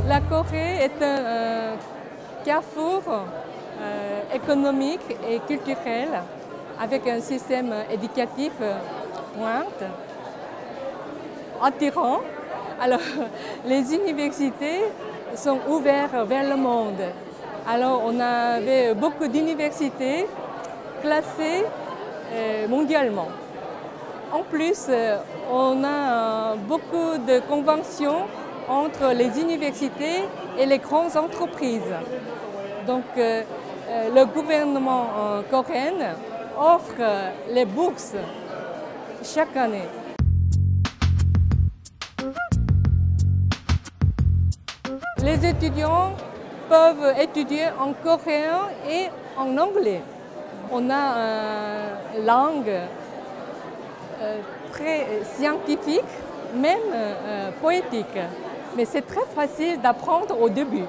La Corée est un carrefour économique et culturel avec un système éducatif pointe, attirant. Alors, les universités sont ouvertes vers le monde. Alors, on avait beaucoup d'universités classées mondialement. En plus, on a beaucoup de conventions entre les universités et les grandes entreprises. Donc, le gouvernement coréen offre les bourses chaque année. Les étudiants peuvent étudier en coréen et en anglais. On a une langue très scientifique, même poétique. Mais c'est très facile d'apprendre au début.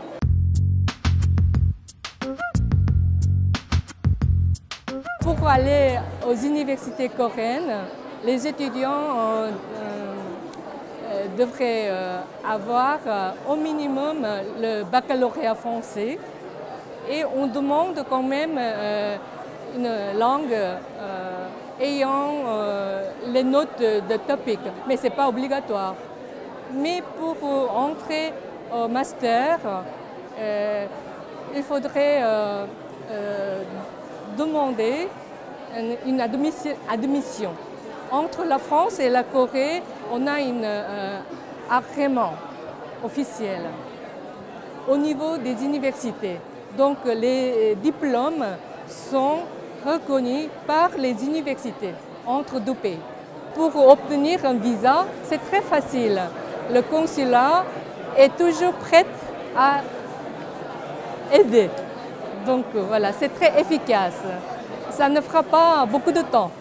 Pour aller aux universités coréennes, les étudiants devraient avoir au minimum le baccalauréat français et on demande quand même une langue ayant les notes de TOEIC, mais ce n'est pas obligatoire. Mais pour entrer au master, il faudrait demander une admission. Entre la France et la Corée, on a un agrément officiel au niveau des universités. Donc les diplômes sont reconnus par les universités entre deux pays. Pour obtenir un visa, c'est très facile. Le consulat est toujours prêt à aider. Donc voilà, c'est très efficace. Ça ne fera pas beaucoup de temps.